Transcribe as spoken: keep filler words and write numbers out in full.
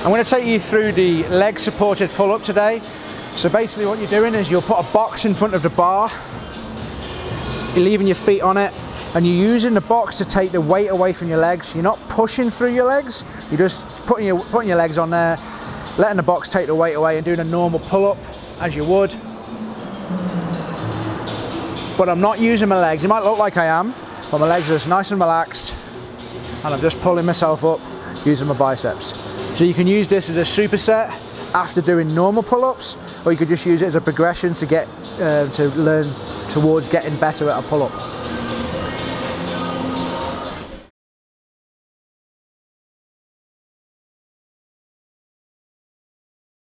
I'm going to take you through the leg supported pull-up today. So basically what you're doing is you'll put a box in front of the bar, you're leaving your feet on it, and you're using the box to take the weight away from your legs. You're not pushing through your legs, you're just putting your, putting your legs on there, letting the box take the weight away and doing a normal pull-up as you would. But I'm not using my legs. It might look like I am, but my legs are just nice and relaxed, and I'm just pulling myself up using my biceps. So you can use this as a superset after doing normal pull-ups, or you could just use it as a progression to get uh, to learn towards getting better at a pull-up.